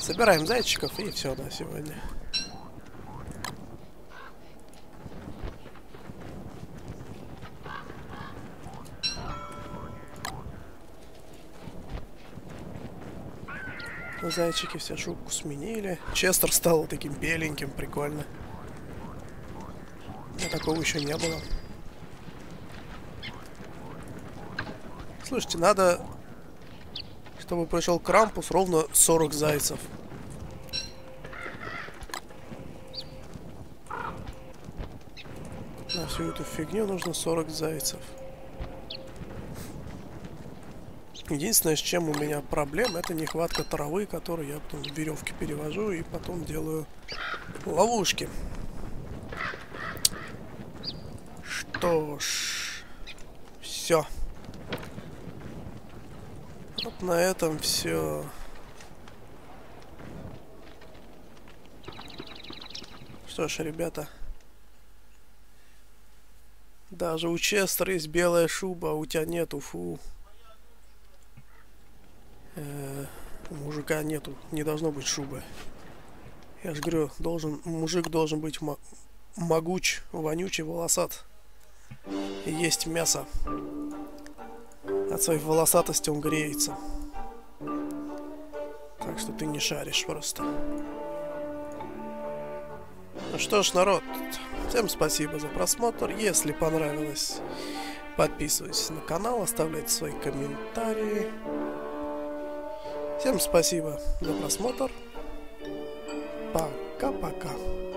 Собираем зайчиков и все на сегодня. Зайчики все шубку сменили. Честер стал таким беленьким, прикольно. У меня такого еще не было. Слушайте, надо, чтобы пришел Крампус, ровно 40 зайцев. На всю эту фигню нужно 40 зайцев. Единственное, с чем у меня проблема, это нехватка травы, которую я потом в веревки перевожу и потом делаю ловушки. Что ж, все. Вот на этом все. Что ж, ребята. Даже у Честера есть белая шуба, а у тебя нету, фу. У мужика нету, не должно быть шубы. Я же говорю, мужик должен быть могуч, вонючий, волосат. И есть мясо. От своей волосатости он греется. Так что ты не шаришь просто. Ну что ж, народ, всем спасибо за просмотр. Если понравилось, подписывайтесь на канал, оставляйте свои комментарии. Всем спасибо за просмотр. Пока-пока.